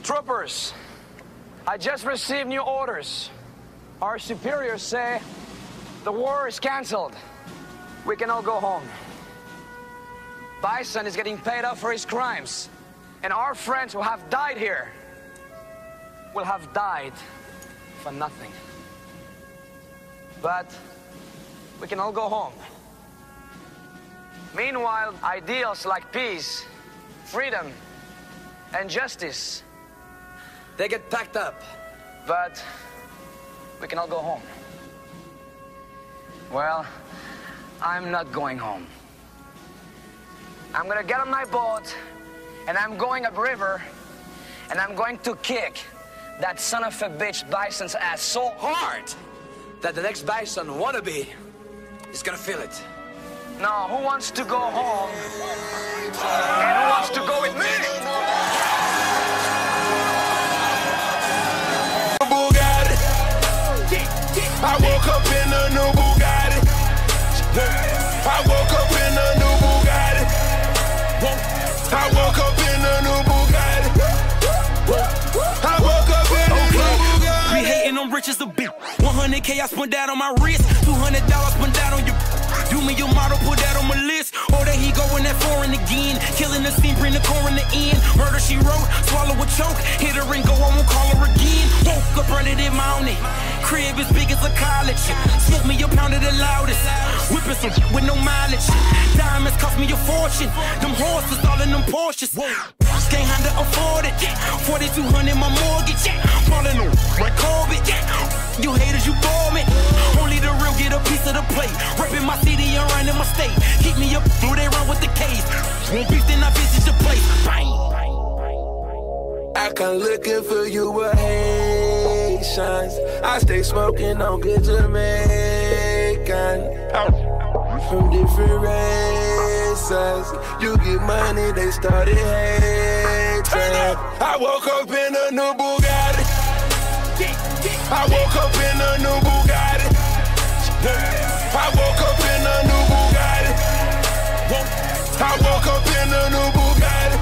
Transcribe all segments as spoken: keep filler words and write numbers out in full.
Troopers, I just received new orders. Our superiors say the war is canceled. We can all go home. Bison is getting paid off for his crimes. And our friends who have died here will have died for nothing. But we can all go home. Meanwhile, ideals like peace, freedom, and justice, they get packed up. But we can all go home. Well, I'm not going home. I'm gonna get on my boat, and I'm going upriver, and I'm going to kick that son of a bitch Bison's ass so hard that the next Bison wannabe is gonna feel it. Now, who wants to go home? And who wants to go with me? Bugatti. I woke up in a new Bugatti. I woke up in a new Bugatti. I woke up in a new Bugatti. I woke up in a new Bugatti. We hating on rich as a bitch. one hundred K I spent that on my wrist. two hundred dollars spent that on your. Do me your model, put that on my list. Or that he going that foreign again. Killing the scene, bring the coroner in. Murder she wrote, swallow a choke. Hit her and go, I won't call her again. Woke up running in mountain. Crib as big as a college. Smoke me a pound of the loudest. Whipping some with no mileage. Diamonds cost me a fortune. Them horses all in them Porsches. Can't handle afford it. forty-two hundred my mortgage. Falling on my Corbett. You haters, you bore me. Only the real get a piece of the plate. Rapping my city and running my state. Keep me up through they run with the case. Won't beef, then I visit your place. Bang. I come looking for you with Haitians. I stay smoking on good Jamaican. From different races. You get money, they started hating. I woke up in a new Bugatti. I woke up in a new Bugatti. I woke up in a new Bugatti. I woke up in a new Bugatti.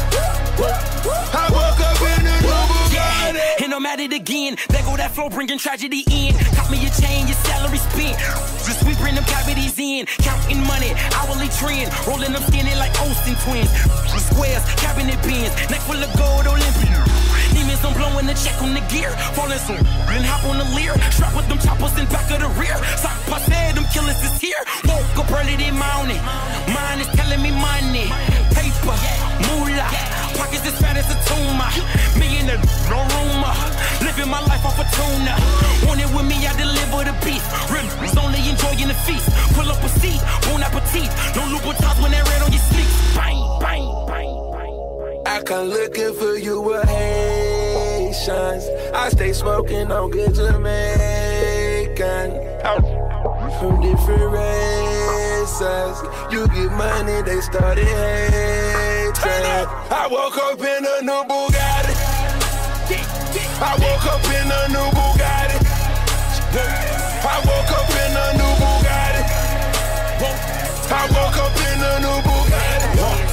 I woke up in a new Bugatti. Yeah, and I'm at it again. There go that flow bringing tragedy in. Cop me a chain, your salary spent. Just we bring them cavities in. Counting money, hourly trend. Rolling them skinny like Olsen twins. Squares, cabinet bins. Neck full of gold, Olympian. Demons, I'm blowing the check on the gear. Falling some and hop on the leer. Strap with them choppers in back of the rear. Sock passe, them killers is here. Woke up early this morning. Mine is telling me money. Paper, moolah. Pockets as fat as a tumor. Me in the no rumor. Living my life off a tuna. Want it with me, I deliver the beef. Ribs only enjoying the feast. Pull up a seat, bon appetit. No Louboutins when they're red on your sleeves. Bang, bang, bang. I come looking for you with Haitians. I stay smoking on good Jamaican. From different races. You get money, they started hating. I woke up in a new Bugatti. I woke up in a new Bugatti. I woke up in a new Bugatti. I woke up in a new Bugatti.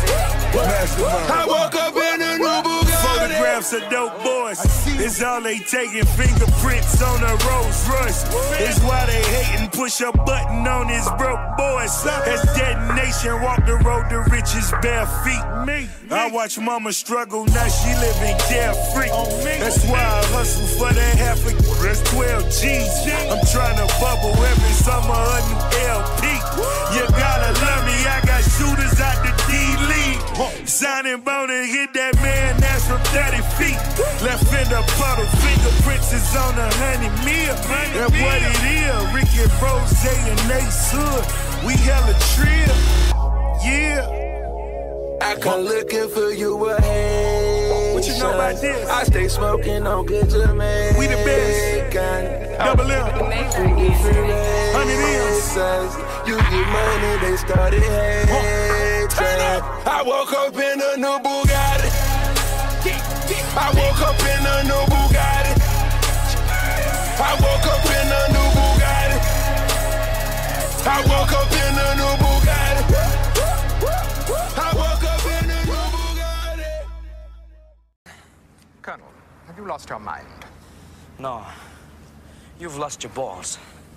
I woke up in a new Bugatti. Photographs of dope boys. It's all they taking. Fingerprints on a Rolls Royce. It's why they hating. Push a button on his broke boys. As detonation, walk the road to riches bare feet. Me, I watch mama struggle. Now she living carefree. That's why I hustle for that half a that's twelve G's. I'm trying to bubble every summer a new L P. You gotta love me. I got shooters out the D League. Signing bone and hit that man, that's from thirty feet. Left in the puddle, fingerprints is on a honey meal. And what it is, Ricky Rose and Ace Hood. We hella trill, yeah. I come looking for you with Haitians. What you know about this? I stay smoking on good Jamaican. We the best. Double M. From different races. You get money, they started hating. I woke up in a new Bugatti. I woke up in a new Bugatti. I woke up in a new Bugatti. I woke up in a new Bugatti. I woke up in a new Bugatti. Colonel, have you lost your mind? No. You've lost your balls.